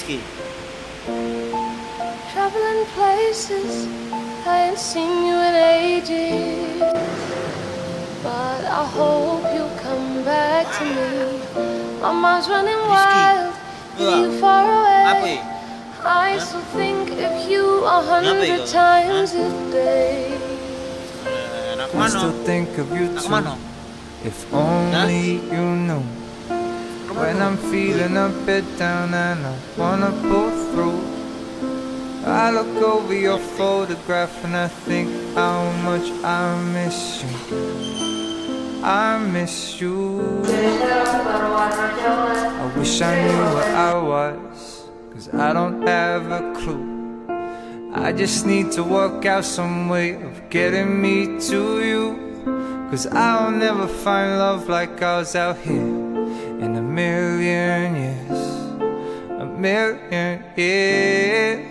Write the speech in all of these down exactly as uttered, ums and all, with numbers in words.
Whiskey. Traveling places I ain't seen you in ages, but I hope you'll come back to me. My mind's running wild with you far away. I still think of you a hundred times a day. I still think of you too. If only you knew. When I'm feeling a bit down and I wanna pull through, I look over your photograph and I think how much I miss you. I miss you. I wish I knew where I was, 'cause I don't have a clue. I just need to work out some way of getting me to you, 'cause I'll never find love like ours out here in a million years. A million years.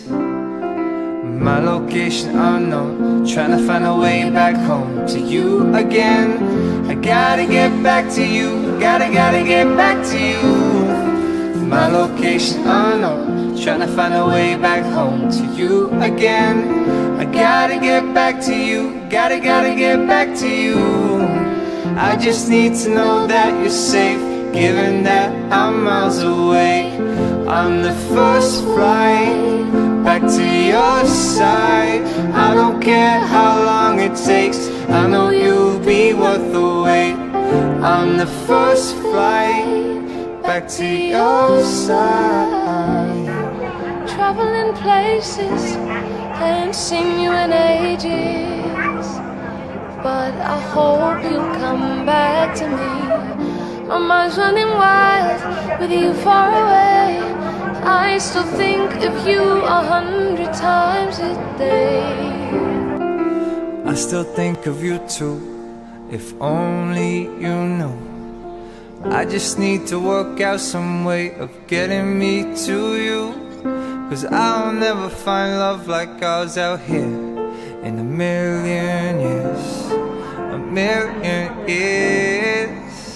My location unknown, trying to find a way back home to you again. I gotta get back to you, gotta, gotta get back to you. My location unknown, trying to find a way back home to you again. I gotta get back to you, gotta, gotta get back to you. I just need to know that you're safe, given that I'm miles away. On the first flight back to your side, I don't care how long it takes, I know you'll be worth the wait. On the first flight back to your side. Traveling places I ain't seen you in ages, but I hope you'll come back to me. My mind's running wild with you far away. I still think of you a hundred times a day. I still think of you too, if only you knew. I just need to work out some way of getting me to you, 'cause I'll never find love like ours out here in a million years. A million years.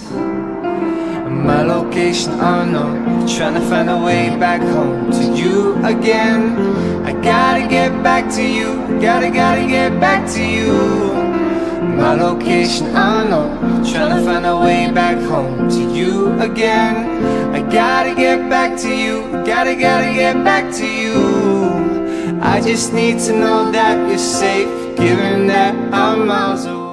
My location unknown, trying to find a way back home to you again. I gotta get back to you, gotta, gotta get back to you. My location unknown, trying to find a way back home to you again. I gotta get back to you, gotta, gotta get back to you. I just need to know that you're safe, given that I'm miles away.